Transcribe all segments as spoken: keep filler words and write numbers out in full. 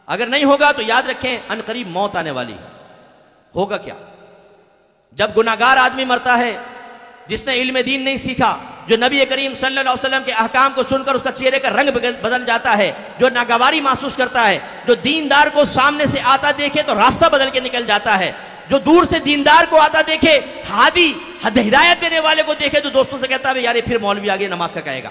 اگر نہیں ہوگا تو یاد رکھیں ان قریب موت آنے والی ہے۔ ہوگا کیا؟ جب گناہگار آدمی مرتا ہے، جس نے علم دین نہیں سیکھا، جو نبی کریم صلی اللہ علیہ وسلم کے احکام کو سن کر اس کا چہرے کا رنگ بدل جاتا ہے، جو ناگواری محسوس کرتا ہے، جو دیندار کو سامنے سے آتا دیکھے تو راستہ بدل کے نکل جاتا ہے، جو دور سے دیندار کو آتا دیکھے، ہادی ہدایت دینے والے کو دیکھے تو دوستوں سے کہتا ہے یار پھر مولوی آگے نماز کا کہے گا۔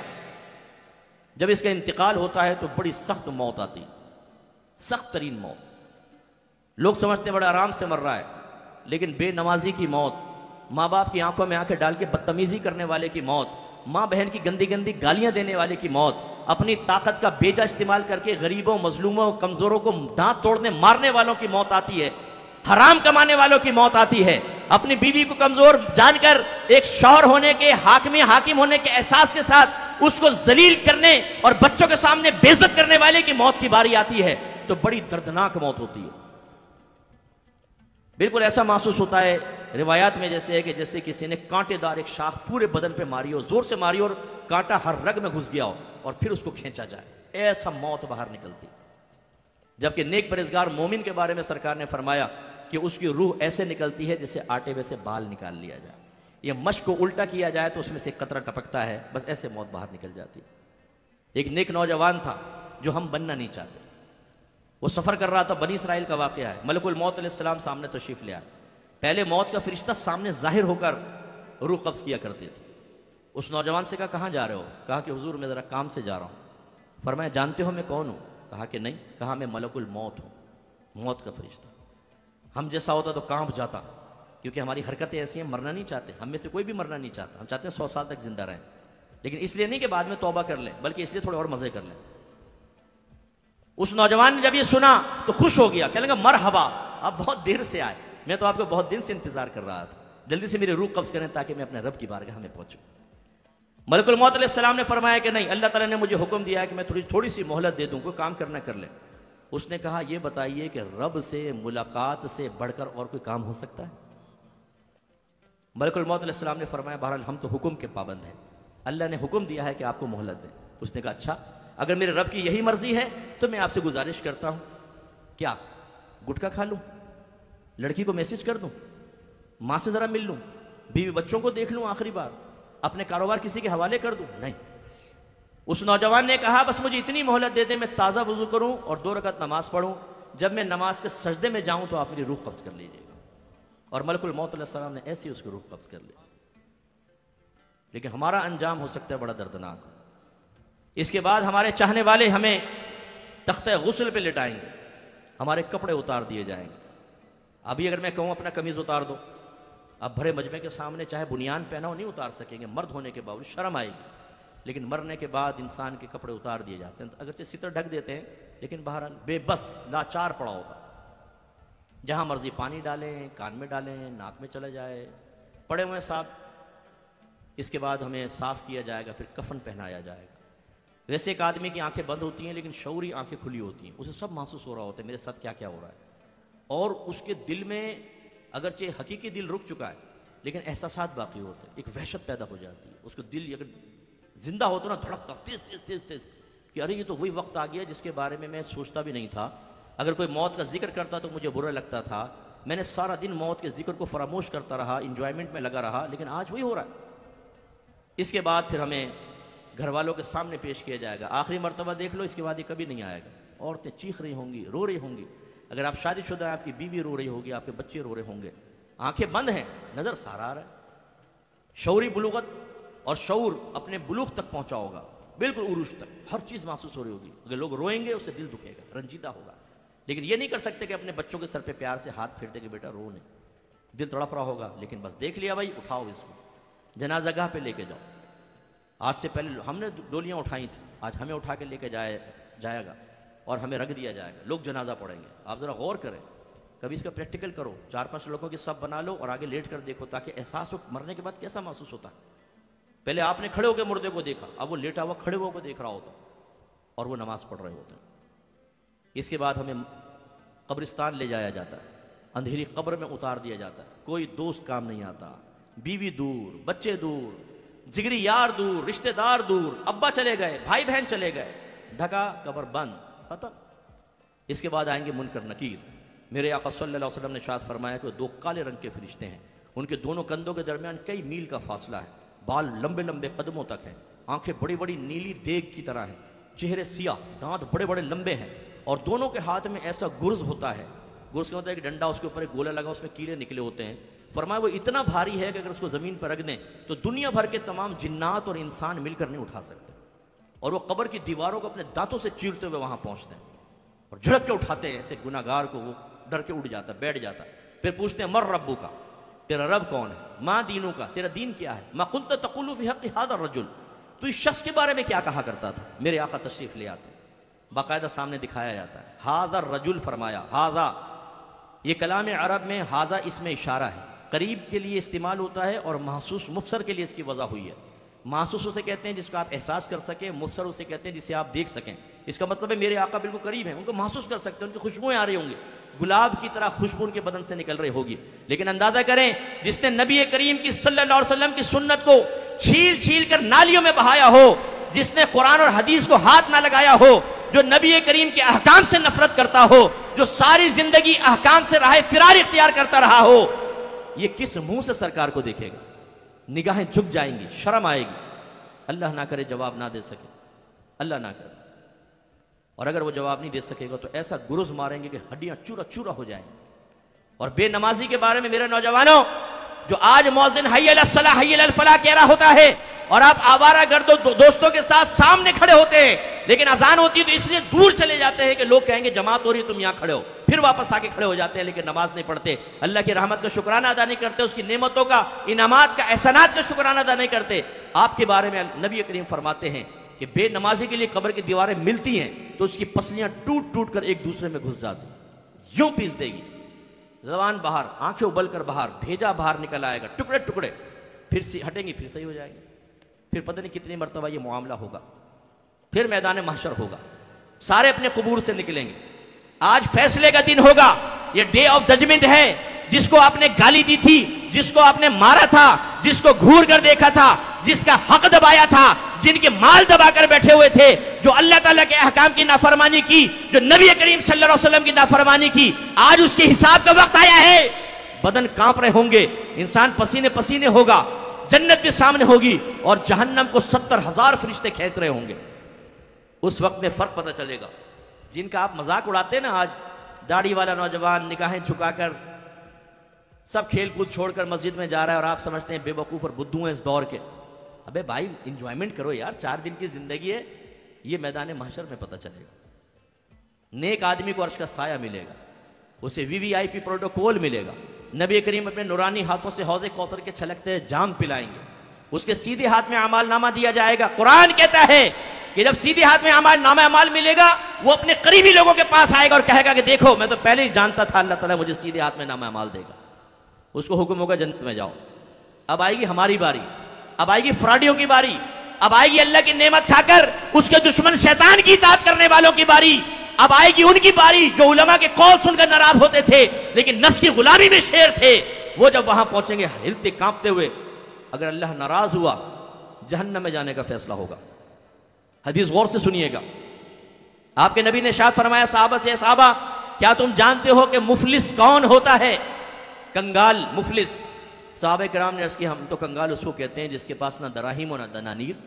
جب اس کا انتقال ہوتا ہے تو بڑی سخت موت آتی، سخت ترین موت۔ لوگ سمجھتے ہیں بڑا آرام سے مر رہا ہے، لیکن بے نمازی کی موت، ماں باپ کی آنکھوں میں آنکھیں ڈال کے بدتمیزی کرنے والے کی موت، ماں بہن کی گندی گندی گالیاں دینے والے کی موت، اپنی طاقت کا بیجا استعمال کر کے غریبوں، مظلوموں، کمزوروں کو دانت توڑنے مارنے والوں کی موت آتی ہے، حرام کمانے والوں کی موت آتی ہے، اپنی بیوی کو کمزور جان کر ایک شوہر ہونے کے، حاکمی حاکم ہونے کے احساس کے ساتھ اس کو ذلیل کرنے اور بچوں کے سامنے بے عزت کرنے والے کی موت کی باری آتی ہے تو بڑی دردناک موت ہوتی ہے۔ بالکل ایسا محسوس ہوتا ہے روایات میں جیسے ہے کہ جیسے کسی نے کانٹے دار ایک شاخ پورے بدن پہ ماری ہو، زور سے ماری ہو اور کانٹا ہر رگ میں گھس گیا ہو اور پھر اس کو کھینچا جائے، ایسا موت باہر نکلتی۔ جبکہ نیک پرہیزگار مومن کے بارے میں سرکار نے فرمایا کہ اس کی روح ایسے نکلتی ہے جیسے آٹے میں سے بال نکال لیا جائے، یہ مشق کو الٹا کیا جائے تو اس میں سے قطرہ ٹپکتا ہے، بس ایسے موت باہر نکل جاتی۔ ایک نیک نوجوان تھا جو ہم بننا نہیں چاہتے، وہ سفر کر رہا تھا، بنی اسرائیل کا واقعہ ہے، ملک الموت علیہ السلام سامنے تشریف لے آئے، پہلے موت کا فرشتہ سامنے ظاہر ہو کر روح قبض کیا کرتے تھے۔ اس نوجوان سے کہا کہاں جا رہے ہو؟ کہا کہ حضور میں ذرا کام سے جا رہا ہوں۔ فرمایا جانتے ہو میں کون ہوں؟ کہا کہ نہیں۔ کہا میں ملک الموت ہوں، موت کا فرشتہ۔ ہم جیسا ہوتا تو کانپ جاتا، کیونکہ ہماری حرکتیں ایسی ہیں، مرنا نہیں چاہتے، ہم میں سے کوئی بھی مرنا نہیں چاہتا، ہم چاہتے ہیں سو سال تک زندہ رہیں، لیکن اس لیے نہیں کہ بعد میں توبہ کر لیں، بلکہ اس لیے تھوڑے اور مزے کر لیں۔ اس نوجوان نے جب یہ سنا تو خوش ہو گیا، کہنے لگا مرحبا، آپ بہت دیر سے آئے، میں تو آپ کو بہت دن سے انتظار کر رہا تھا، جلدی سے میری روح قبض کریں تاکہ میں اپنے رب کی بارگاہ میں پہنچوں۔ ملک الموت علیہ السلام نے فرمایا کہ نہیں، اللہ تعالیٰ نے مجھے حکم دیا ہے کہ میں تھوڑی تھوڑی سی مہلت دے دوں، کوئی کام کرنا کر لے۔ اس نے کہا یہ بتائیے کہ رب سے ملاقات سے بڑھ کر اور کوئی کام ہو سکتا ہے؟ ملک الموت علیہ السلام نے فرمایا بہرحال ہم تو حکم کے پابند ہیں، اللہ نے حکم دیا ہے کہ آپ کو مہلت دیں۔ اس نے کہا اچھا، اگر میرے رب کی یہی مرضی ہے تو میں آپ سے گزارش کرتا ہوں، کیا گٹکا کھا لوں، لڑکی کو میسج کر دوں، ماں سے ذرا مل لوں، بیوی بچوں کو دیکھ لوں آخری بار، اپنے کاروبار کسی کے حوالے کر دوں؟ نہیں۔ اس نوجوان نے کہا بس مجھے اتنی مہلت دے دیں، میں تازہ وضو کروں اور دو رکعت نماز پڑھوں، جب میں نماز کے سجدے میں جاؤں تو آپ میری روح قبض کر لیجیے گا۔ اور ملک الموت علیہ السلام نے ایسی اس کی روح قبض کر لی۔ لیکن ہمارا انجام ہو سکتا ہے بڑا دردناک۔ اس کے بعد ہمارے چاہنے والے ہمیں تختہ غسل پہ لٹائیں گے، ہمارے کپڑے اتار دیے جائیں گے۔ ابھی اگر میں کہوں اپنا قمیض اتار دو، اب بھرے مجمع کے سامنے چاہے بنیان پہنا ہو نہیں اتار سکیں گے، مرد ہونے کے باوجود شرم آئے گی۔ لیکن مرنے کے بعد انسان کے کپڑے اتار دیے جاتے ہیں، اگرچہ ستر ڈھک دیتے ہیں، لیکن بہرحال بے بس لاچار پڑا ہوگا، جہاں مرضی پانی ڈالیں، کان میں ڈالیں، ناک میں چلا جائے، پڑے ہوئے صاحب۔ اس کے بعد ہمیں صاف کیا جائے گا، پھر کفن پہنایا جائے گا۔ ویسے ایک آدمی کی آنکھیں بند ہوتی ہیں لیکن شعوری آنکھیں کھلی ہوتی ہیں، اسے سب محسوس ہو رہا ہوتا ہے میرے ساتھ کیا کیا ہو رہا ہے، اور اس کے دل میں اگرچہ حقیقی دل رک چکا ہے لیکن احساسات باقی ہوتے ہیں، ایک وحشت پیدا ہو جاتی ہے، اس کو دل اگر زندہ ہو تو نا دھڑکتا تیز تیز تیز تیز کہ ارے یہ تو وہی وقت آ گیا جس کے بارے میں میں سوچتا بھی نہیں تھا، اگر کوئی موت کا ذکر کرتا تو مجھے برا لگتا تھا، میں نے سارا دن موت کے ذکر کو فراموش کرتا رہا، انجوائمنٹ میں لگا رہا، لیکن آج وہی ہو رہا ہے۔ اس کے بعد پھر ہمیں گھر والوں کے سامنے پیش کیا جائے گا، آخری مرتبہ دیکھ لو، اس کے بعد یہ کبھی نہیں آئے گا۔ عورتیں چیخ رہی ہوں گی، رو رہی ہوں گی، اگر آپ شادی شدہ ہیں آپ کی بیوی رو رہی ہوگی، آپ کے بچے رو رہے ہوں گے، آنکھیں بند ہیں، نظر سارا آ رہا ہے، شعوری بلوغت اور شعور اپنے بلوغ تک پہنچا ہوگا، بالکل عروج تک، ہر چیز محسوس ہو رہی ہوگی، اگر لوگ روئیں گے اس سے دل دکھے گا، رنجیدہ ہوگا، لیکن یہ نہیں کر سکتے کہ اپنے بچوں کے سر پہ پیار سے ہاتھ پھیرتے کہ بیٹا رو نہیں، دل تڑپ رہا ہوگا، لیکن بس دیکھ لیا بھائی اٹھاؤ اس کو، جنازہ گاہ پہ لے کے جاؤ۔ آج سے پہلے ہم نے ڈولیاں اٹھائی تھیں، آج ہمیں اٹھا کے لے کے جائے جائے گا اور ہمیں رکھ دیا جائے گا، لوگ جنازہ پڑھیں گے۔ آپ ذرا غور کریں، کبھی اس کا پریکٹیکل کرو، چار پانچ لوگوں کی سب بنا لو اور آگے لیٹ کر دیکھو تاکہ احساس ہو مرنے کے بعد کیسا محسوس ہوتا ہے۔ پہلے آپ نے کھڑے ہو کے مردے کو دیکھا، اب وہ لیٹا ہوا کھڑے ہو کے دیکھ رہا ہوتا اور وہ نماز پڑھ رہے ہوتے ہیں۔ اس کے بعد ہمیں قبرستان لے جایا جاتا ہے، اندھیری قبر میں اتار دیا جاتا ہے، کوئی دوست کام نہیں آتا، بیوی دور، بچے دور، جگری یار دور، رشتہ دار دور، ابا چلے گئے، بھائی بہن چلے گئے، ڈھکا قبر بند، ختم۔ اس کے بعد آئیں گے منکر نکیر. میرے آقا صلی اللہ علیہ وسلم نے ارشاد فرمایا کہ دو کالے رنگ کے فرشتے ہیں, ان کے دونوں کندھوں کے درمیان کئی میل کا فاصلہ ہے, بال لمبے لمبے قدموں تک ہیں, آنکھیں بڑی بڑی نیلی دیگ کی طرح ہیں, چہرے سیاہ, دانت بڑے بڑے لمبے ہیں, اور دونوں کے ہاتھ میں ایسا گرز ہوتا ہے. گرز کا ہوتا ہے ایک ڈنڈا, اس کے اوپر ایک گولا لگا, اس میں کیڑے نکلے ہوتے ہیں. فرمایا وہ اتنا بھاری ہے کہ اگر اس کو زمین پر رکھ دیں تو دنیا بھر کے تمام جنات اور انسان مل کر نہیں اٹھا سکتے, اور وہ قبر کی دیواروں کو اپنے دانتوں سے چیرتے ہوئے وہاں پہنچتے ہیں اور جھڑک کے اٹھاتے ہیں ایسے گناہگار کو. وہ ڈر کے اٹھ جاتا, بیٹھ جاتا. پھر پوچھتے ہیں مر ربو کا, تیرا رب کون ہے؟ ماں دینوں کا, تیرا دین کیا ہے؟ ما کنت تقول فی حق ھذا الرجل, تو اس شخص کے بارے میں کیا کہا کرتا تھا؟ میرے آقا تشریف لے آتے, باقاعدہ سامنے دکھایا جاتا ہے. ھذا الرجل فرمایا, ھذا یہ کلام عرب میں ھذا اس میں اشارہ ہے, قریب کے لیے استعمال ہوتا ہے, اور محسوس مبصر کے لیے اس کی وضع ہوئی ہے. محسوس اسے کہتے ہیں جس کو آپ احساس کر سکیں, مبصر اسے کہتے ہیں جسے آپ دیکھ سکیں. اس کا مطلب ہے میرے آقا بالکل قریب ہیں, ان کو محسوس کر سکتے ہیں, ان کی خوشبوئیں آ رہی ہوں گی, گلاب کی طرح خوشبو ان کے بدن سے نکل رہی ہوگی. لیکن اندازہ کریں جس نے نبی کریم کی صلی اللہ علیہ وسلم کی سنت کو چھیل چھیل کر نالیوں میں بہایا ہو, جس نے قرآن اور حدیث کو ہاتھ نہ لگایا ہو, جو نبی کریم کے احکام سے نفرت کرتا ہو, جو ساری زندگی احکام سے راہ فرار اختیار کرتا رہا ہو, یہ کس منہ سے سرکار کو دیکھے گا؟ نگاہیں جھک جائیں گی, شرم آئے گی. اللہ نہ کرے جواب نہ دے سکے, اللہ نہ کرے. اور اگر وہ جواب نہیں دے سکے گا تو ایسا گرز ماریں گے کہ ہڈیاں چورا چورا ہو جائیں گی. اور بے نمازی کے بارے میں میرے نوجوانوں, جو آج مؤذن حی علی الصلاۃ حی علی الفلاح کہہ رہا ہوتا ہے, اور آپ آوارہ گرد و دوستوں کے ساتھ سامنے کھڑے ہوتے ہیں, لیکن اذان ہوتی ہے تو اس لیے دور چلے جاتے ہیں کہ لوگ کہیں گے جماعت ہو رہی تم یہاں کھڑے ہو, پھر واپس آ کے کھڑے ہو جاتے ہیں, لیکن نماز نہیں پڑھتے, اللہ کی رحمت کا شکرانہ ادا نہیں کرتے, اس کی نعمتوں کا, انعامات کا, احسانات کا شکرانہ ادا نہیں کرتے. آپ کے بارے میں نبی کریم فرماتے ہیں کہ بے نمازی کے لیے قبر کی دیواریں ملتی ہیں تو اس کی پسلیاں ٹوٹ ٹوٹ کر ایک دوسرے میں گھس جاتی, یوں پیس دے گی, زبان باہر, آنکھیں ابل کر باہر, بھیجا باہر نکل آئے گا, ٹکڑے ٹکڑے, پھر ہٹیں گی, پھر صحیح ہو جائے گی. پھر پتہ نہیں کتنی مرتبہ یہ معاملہ ہوگا. پھر میدان محشر ہوگا, سارے اپنے قبور سے نکلیں گے. آج فیصلے کا دن ہوگا, یہ ڈے آف ججمنٹ ہے. جس کو آپ نے گالی دی تھی, جس کو آپ نے مارا تھا, جس کو گھور کر دیکھا تھا, جس کا حق دبایا تھا, جن کے مال دبا کر بیٹھے ہوئے تھے, جو اللہ تعالیٰ کے احکام کی نافرمانی کی, جو نبی کریم صلی اللہ علیہ وسلم کی نافرمانی کی, آج اس کے حساب کا وقت آیا ہے. بدن کانپ رہے ہوں گے, انسان پسینے پسینے ہوگا, جنت کے سامنے ہوگی, اور جہنم کو ستر ہزار فرشتے کھینچ رہے ہوں گے. اس وقت میں فرق پتہ چلے گا. جن کا آپ مذاق اڑاتے ہیں نا, آج داڑھی والا نوجوان نگاہیں جھکا کر سب کھیل کود چھوڑ کر مسجد میں جا رہا ہے, اور آپ سمجھتے ہیں بے وقوف اور بدھو ہیں اس دور کے. ابے بھائی انجوائمنٹ کرو یار, چار دن کی زندگی ہے. یہ میدان محشر میں پتہ چلے گا. نیک آدمی کو عرش کا سایہ ملے گا, اسے وی وی آئی پی پروٹوکول ملے گا. نبی کریم اپنے نورانی ہاتھوں سے حوض کوثر کے چھلکتے جام پلائیں گے. اس کے سیدھے ہاتھ میں اعمال نامہ دیا جائے گا. قرآن کہتا ہے کہ جب سیدھے ہاتھ میں اعمال نامہ اعمال ملے گا, وہ اپنے قریبی لوگوں کے پاس آئے گا اور کہے گا کہ دیکھو میں تو پہلے ہی جانتا تھا اللہ تعالیٰ مجھے سیدھے ہاتھ میں نامہ اعمال دے گا. اس کو حکم ہوگا جنت میں جاؤ. اب آئے گی ہماری باری, اب آئے گی فراڈیوں کی باری, اب آئے گی اللہ کی نعمت کھا کر اس کے دشمن شیطان کی اطاعت کرنے والوں کی باری. اب آئے گی ان کی باری جو علماء کے قول سن کر ناراض ہوتے تھے لیکن نفس کی غلامی میں شیر تھے. وہ جب وہاں پہنچیں گے ہلتے کانپتے ہوئے, اگر اللہ ناراض ہوا جہنم میں جانے کا فیصلہ ہوگا. حدیث غور سے سنیے گا. آپ کے نبی نے ارشاد فرمایا صحابہ سے, صحابہ کیا تم جانتے ہو کہ مفلس کون ہوتا ہے؟ کنگال, مفلس. صحابہ کرام نے عرض کی ہم تو کنگال اس کو کہتے ہیں جس کے پاس نہ دراہیم و نہ دنانیر.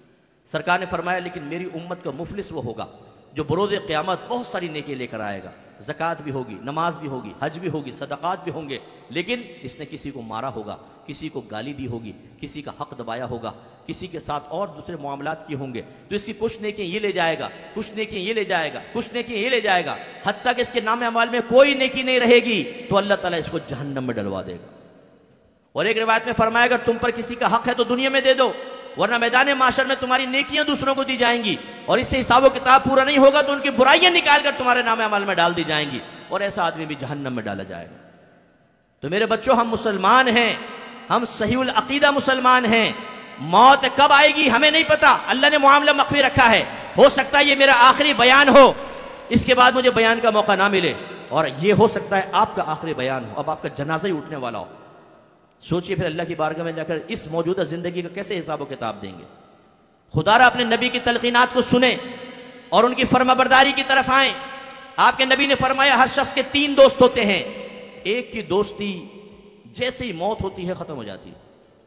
سرکار نے فرمایا لیکن میری امت کا مفلس وہ ہوگا جو بروز قیامت بہت ساری نیکی لے کر آئے گا. زکوٰۃ بھی ہوگی, نماز بھی ہوگی, حج بھی ہوگی, صدقات بھی ہوں گے, لیکن اس نے کسی کو مارا ہوگا, کسی کو گالی دی ہوگی, کسی کا حق دبایا ہوگا, کسی کے ساتھ اور دوسرے معاملات کیے ہوں گے, تو اس کی کچھ نیکیاں یہ لے جائے گا, کچھ نیکیاں یہ لے جائے گا, کچھ نیکیاں یہ لے جائے گا, حتیٰ کہ اس کے نام اعمال میں کوئی نیکی نہیں رہے گی تو اللہ تعالیٰ اس کو جہنم میں ڈلوا دے گا. اور ایک روایت میں فرمایا اگر تم پر کسی کا حق ہے تو دنیا میں دے دو, ورنہ میدان معاشر میں تمہاری نیکیاں دوسروں کو دی جائیں گی, اور اس سے حساب و کتاب پورا نہیں ہوگا تو ان کی برائیاں نکال کر تمہارے نام اعمال میں ڈال دی جائیں گی, اور ایسا آدمی بھی جہنم میں ڈالا جائے گا. تو میرے بچوں, ہم مسلمان ہیں, ہم صحیح العقیدہ مسلمان ہیں. موت کب آئے گی ہمیں نہیں پتا, اللہ نے معاملہ مخفی رکھا ہے. ہو سکتا ہے یہ میرا آخری بیان ہو, اس کے بعد مجھے بیان کا موقع نہ ملے, اور یہ ہو سکتا ہے آپ کا آخری بیان ہو, اب آپ کا جنازہ ہی اٹھنے والا ہو. سوچئے پھر اللہ کی بارگاہ میں جا کر اس موجودہ زندگی کا کیسے حساب و کتاب دیں گے. خدا را اپنے نبی کی تلقینات کو سنیں اور ان کی فرما برداری کی طرف آئیں. آپ کے نبی نے فرمایا ہر شخص کے تین دوست ہوتے ہیں، ایک کی دوستی جیسے ہی موت ہوتی ہے ختم ہو جاتی ہے،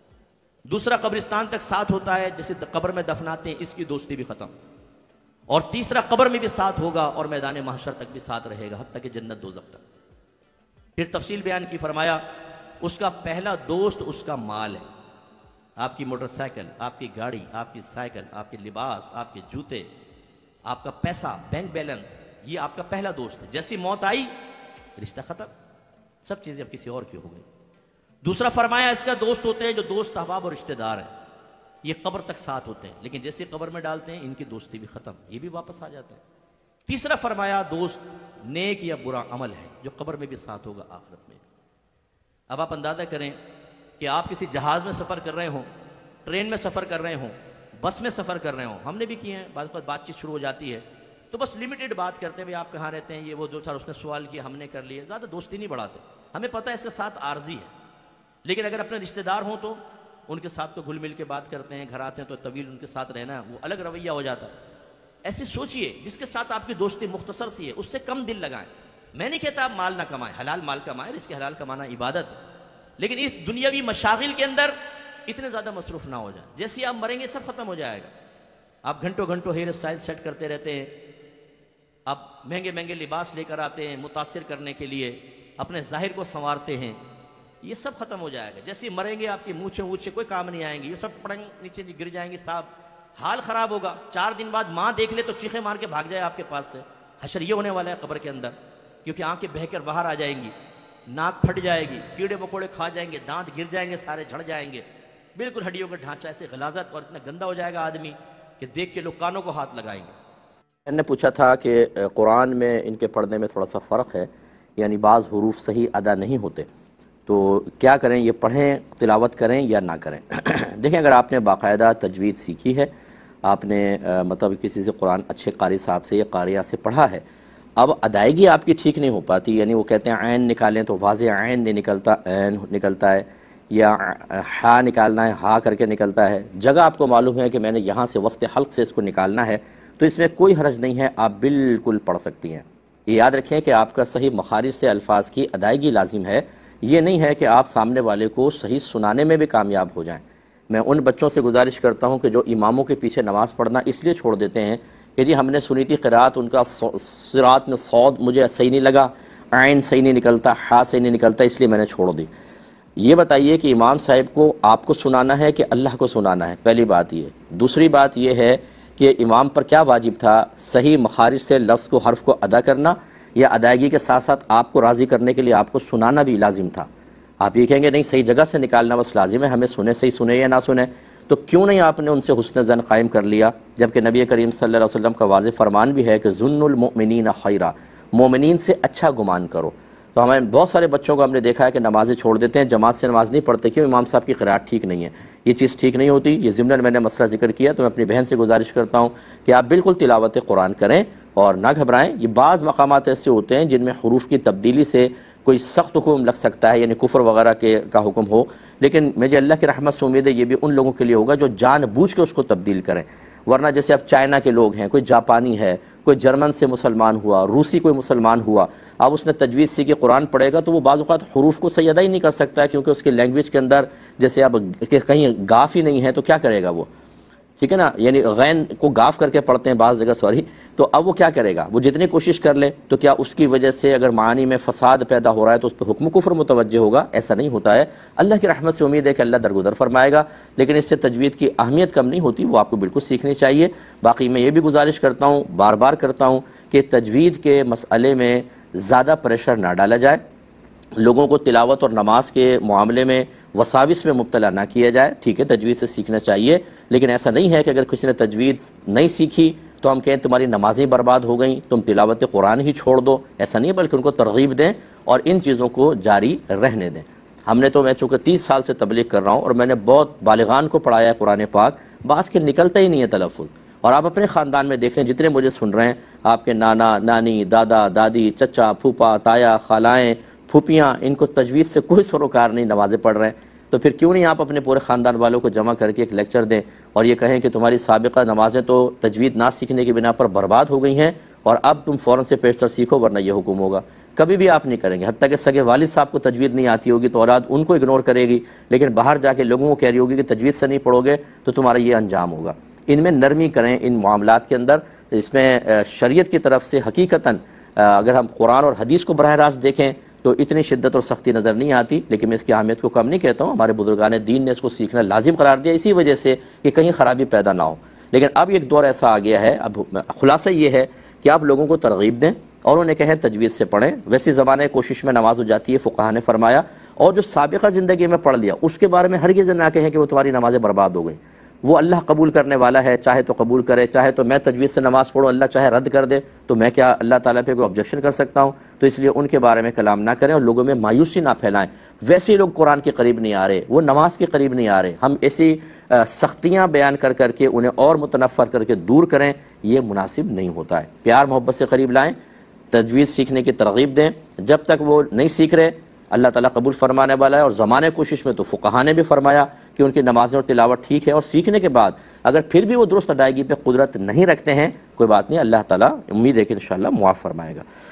دوسرا قبرستان تک ساتھ ہوتا ہے، جیسے قبر میں دفناتے ہیں اس کی دوستی بھی ختم، اور تیسرا قبر میں بھی ساتھ ہوگا اور میدان محشر تک بھی ساتھ رہے گا حتیٰ کہ جنت دوزخ تک۔ پھر تفصیل بیان کی، فرمایا اس کا پہلا دوست اس کا مال ہے، آپ کی موٹر سائیکل، آپ کی گاڑی، آپ کی سائیکل، آپ کے لباس، آپ کے جوتے، آپ کا پیسہ، بینک بیلنس، یہ آپ کا پہلا دوست ہے۔ جیسی موت آئی رشتہ ختم، سب چیزیں اب کسی اور کی ہو گئی۔ دوسرا فرمایا اس کا دوست ہوتے ہیں جو دوست احباب اور رشتہ دار ہیں، یہ قبر تک ساتھ ہوتے ہیں، لیکن جیسے قبر میں ڈالتے ہیں ان کی دوستی بھی ختم، یہ بھی واپس آ جاتے ہیں۔ تیسرا فرمایا دوست نیک یا برا عمل ہے جو قبر میں بھی ساتھ ہوگا آخرت میں۔ اب آپ اندازہ کریں کہ آپ کسی جہاز میں سفر کر رہے ہوں، ٹرین میں سفر کر رہے ہوں، بس میں سفر کر رہے ہوں، ہم نے بھی کیے ہیں، بعض وقت بات چیت شروع ہو جاتی ہے تو بس لمیٹڈ بات کرتے ہیں، بھئی آپ کہاں رہتے ہیں، یہ وہ دو چار اس نے سوال کیا ہم نے کر لیے، زیادہ دوستی نہیں بڑھاتے، ہمیں پتہ ہے اس کے ساتھ عارضی ہے۔ لیکن اگر اپنے رشتہ دار ہوں تو ان کے ساتھ تو گھل مل کے بات کرتے ہیں، گھر آتے ہیں تو طویل ان کے ساتھ رہنا وہ الگ رویہ ہو جاتا ہے۔ ایسے سوچئے جس کے ساتھ آپ کی دوستی مختصر سی ہے اس سے کم دل لگائیں۔ میں نہیں کہتا آپ مال نہ کمائیں، حلال مال کمائیں، اس کے حلال کمانا عبادت ہے، لیکن اس دنیاوی مشاغل کے اندر اتنے زیادہ مصروف نہ ہو جائیں، جیسے ہی آپ مریں گے سب ختم ہو جائے گا۔ آپ گھنٹوں گھنٹوں ہیئر اسٹائل سیٹ کرتے رہتے ہیں، آپ مہنگے مہنگے لباس لے کر آتے ہیں متاثر کرنے کے لیے، اپنے ظاہر کو سنوارتے ہیں، یہ سب ختم ہو جائے گا۔ جیسے مریں گے آپ کی مونچھیں وونچھیں کوئی کام نہیں آئیں گی، یہ سب پڑنگ نیچے گر جائیں گے، صاحب حال خراب ہوگا۔ چار دن بعد ماں دیکھ لے تو چیخیں مار کے بھاگ جائے آپ کے پاس سے۔ حشر یہ ہونے والا ہے قبر کے اندر، کیونکہ آنکھیں بہہ کر باہر آ جائیں گی، ناک پھٹ جائے گی، کیڑے مکوڑے کھا جائیں گے، دانت گر جائیں گے، سارے جھڑ جائیں گے، بالکل ہڈیوں کا ڈھانچہ ایسے غلاظت اور اتنا گندا ہو جائے گا آدمی کہ دیکھ کے لوگ کانوں کو ہاتھ لگائیں گے۔ میں نے پوچھا تھا کہ قرآن میں ان کے پڑھنے میں تھوڑا سا فرق ہے، یعنی بعض حروف صحیح ادا نہیں ہوتے، تو کیا کریں، یہ پڑھیں تلاوت کریں یا نہ کریں؟ دیکھیں اگر آپ نے باقاعدہ تجوید سیکھی ہے، آپ نے مطلب کسی سے قرآن اچھے قاری صاحب سے یا قاریہ سے پڑھا ہے، اب ادائیگی آپ کی ٹھیک نہیں ہو پاتی، یعنی وہ کہتے ہیں عین نکالیں تو واضح عین نہیں نکلتا، عین نکلتا ہے، یا ہا نکالنا ہے ہا کر کے نکلتا ہے، جگہ آپ کو معلوم ہے کہ میں نے یہاں سے وسط حلق سے اس کو نکالنا ہے، تو اس میں کوئی حرج نہیں ہے، آپ بالکل پڑھ سکتی ہیں۔ یہ یاد رکھیں کہ آپ کا صحیح مخارج سے الفاظ کی ادائیگی لازم ہے، یہ نہیں ہے کہ آپ سامنے والے کو صحیح سنانے میں بھی کامیاب ہو جائیں۔ میں ان بچوں سے گزارش کرتا ہوں کہ جو اماموں کے پیچھے نماز پڑھنا اس لیے چھوڑ دیتے ہیں کہ جی ہم نے سنی تھی قرات، ان کا صراط میں صاد مجھے صحیح نہیں لگا، عین صحیح نہیں نکلتا، ہا صحیح نہیں نکلتا، اس لیے میں نے چھوڑ دی۔ یہ بتائیے کہ امام صاحب کو آپ کو سنانا ہے کہ اللہ کو سنانا ہے، پہلی بات یہ۔ دوسری بات یہ ہے کہ امام پر کیا واجب تھا، صحیح مخارج سے لفظ کو حرف کو ادا کرنا، یا ادائیگی کے ساتھ ساتھ آپ کو راضی کرنے کے لیے آپ کو سنانا بھی لازم تھا؟ آپ یہ کہیں گے نہیں صحیح جگہ سے نکالنا بس لازم ہے، ہمیں سنے صحیح سنے یا نہ سنے، تو کیوں نہیں آپ نے ان سے حسن ظن قائم کر لیا، جبکہ نبی کریم صلی اللہ علیہ وسلم کا واضح فرمان بھی ہے کہ ظن المؤمنین خیرا، مومنین سے اچھا گمان کرو۔ تو ہمیں بہت سارے بچوں کو ہم نے دیکھا ہے کہ نمازیں چھوڑ دیتے ہیں، جماعت سے نماز نہیں پڑھتے، کیوں؟ امام صاحب کی قرات ٹھیک نہیں ہے۔ یہ چیز ٹھیک نہیں ہوتی، یہ ضمناً میں نے مسئلہ ذکر کیا، تو میں اپنی بہن سے گزارش کرتا ہوں کہ آپ بالکل تلاوت قرآن کریں اور نہ گھبرائیں۔ یہ بعض مقامات ایسے ہوتے ہیں جن میں حروف کی تبدیلی سے کوئی سخت حکم لگ سکتا ہے، یعنی کفر وغیرہ کے کا حکم ہو، لیکن مجھے اللہ کی رحمت سے امید ہے یہ بھی ان لوگوں کے لیے ہوگا جو جان بوجھ کے اس کو تبدیل کریں، ورنہ جیسے اب چائنا کے لوگ ہیں، کوئی جاپانی ہے، کوئی جرمن سے مسلمان ہوا، روسی کوئی مسلمان ہوا، اب اس نے تجوید سیکھی قرآن پڑھے گا تو وہ بعض اوقات حروف کو صحیح ادا ہی نہیں کر سکتا ہے، کیونکہ اس کی لینگویج کے اندر جیسے اب کہیں گاف ہی نہیں ہے تو کیا کرے گا وہ، ٹھیک ہے نا، یعنی غین کو گاف کر کے پڑھتے ہیں بعض جگہ، سوری، تو اب وہ کیا کرے گا، وہ جتنی کوشش کر لے تو کیا اس کی وجہ سے اگر معانی میں فساد پیدا ہو رہا ہے تو اس پہ حکم کفر متوجہ ہوگا؟ ایسا نہیں ہوتا ہے۔ اللہ کی رحمت سے امید ہے کہ اللہ درگزر فرمائے گا، لیکن اس سے تجوید کی اہمیت کم نہیں ہوتی، وہ آپ کو بالکل سیکھنی چاہیے۔ باقی میں یہ بھی گزارش کرتا ہوں، بار بار کرتا ہوں کہ تجوید کے مسئلے میں زیادہ پریشر نہ ڈالا جائے، لوگوں کو تلاوت اور نماز کے معاملے میں وساوس میں مبتلا نہ کیا جائے۔ ٹھیک ہے تجوید سے سیکھنا چاہیے، لیکن ایسا نہیں ہے کہ اگر کسی نے تجوید نہیں سیکھی تو ہم کہیں تمہاری نمازیں برباد ہو گئیں، تم تلاوت قرآن ہی چھوڑ دو، ایسا نہیں ہے، بلکہ ان کو ترغیب دیں اور ان چیزوں کو جاری رہنے دیں۔ ہم نے تو میں چونکہ تیس سال سے تبلیغ کر رہا ہوں اور میں نے بہت بالغان کو پڑھایا ہے قرآن پاک، بعض کے نکلتا ہی نہیں ہے تلفظ، اور آپ اپنے خاندان میں دیکھ لیں جتنے مجھے سن رہے ہیں، آپ کے نانا نانی دادا دادی چچا پھوپا تایا خالائیں پھوپیاں، ان کو تجوید سے کوئی سروکار نہیں، نمازیں پڑھ رہے ہیں، تو پھر کیوں نہیں آپ اپنے پورے خاندان والوں کو جمع کر کے ایک لیکچر دیں اور یہ کہیں کہ تمہاری سابقہ نمازیں تو تجوید نہ سیکھنے کی بنا پر برباد ہو گئی ہیں اور اب تم فوراً سے پیشتر سیکھو ورنہ یہ حکم ہوگا. کبھی بھی آپ نہیں کریں گے. حتیٰ کہ سگے والد صاحب کو تجوید نہیں آتی ہوگی تو اولاد ان کو اگنور کرے گی، لیکن باہر جا کے لوگوں کو کہہ رہی ہوگی کہ تجوید سے نہیں پڑھو گے تو تمہارا یہ انجام ہوگا. ان میں نرمی کریں ان معاملات کے اندر. اس میں شریعت کی طرف سے حقیقتاً اگر ہم قرآن اور حدیث کو براہ راست دیکھیں تو اتنی شدت اور سختی نظر نہیں آتی، لیکن میں اس کی اہمیت کو کم نہیں کہتا ہوں. ہمارے بزرگان دین نے اس کو سیکھنا لازم قرار دیا اسی وجہ سے کہ کہیں خرابی پیدا نہ ہو. لیکن اب ایک دور ایسا آ گیا ہے، اب خلاصہ یہ ہے کہ آپ لوگوں کو ترغیب دیں اور انہیں کہیں تجوید سے پڑھیں. ویسی زمانے کوشش میں نماز ہو جاتی ہے، فقہا نے فرمایا، اور جو سابقہ زندگی میں پڑھ لیا اس کے بارے میں ہرگز نہ کہیں کہ وہ تمہاری نمازیں برباد ہو گئیں. وہ اللہ قبول کرنے والا ہے، چاہے تو قبول کرے، چاہے تو میں تجوید سے نماز پڑھوں اللہ چاہے رد کر دے تو میں کیا اللہ تعالیٰ پہ کوئی آبجیکشن کر سکتا ہوں؟ تو اس لیے ان کے بارے میں کلام نہ کریں اور لوگوں میں مایوسی نہ پھیلائیں. ویسے لوگ قرآن کے قریب نہیں آ رہے، وہ نماز کے قریب نہیں آ رہے. ہم ایسی سختیاں بیان کر کر کے انہیں اور متنفر کر کے دور کریں، یہ مناسب نہیں ہوتا ہے. پیار محبت سے قریب لائیں، تجوید سیکھنے کی ترغیب دیں. جب تک وہ نہیں سیکھ رہے اللہ تعالیٰ قبول فرمانے والا ہے. اور زمانے کوشش میں تو فقہا نے بھی فرمایا کہ ان کی نمازیں اور تلاوت ٹھیک ہے، اور سیکھنے کے بعد اگر پھر بھی وہ درست ادائیگی پہ قدرت نہیں رکھتے ہیں کوئی بات نہیں، اللہ تعالیٰ امید ہے کہ انشاءاللہ معاف فرمائے گا.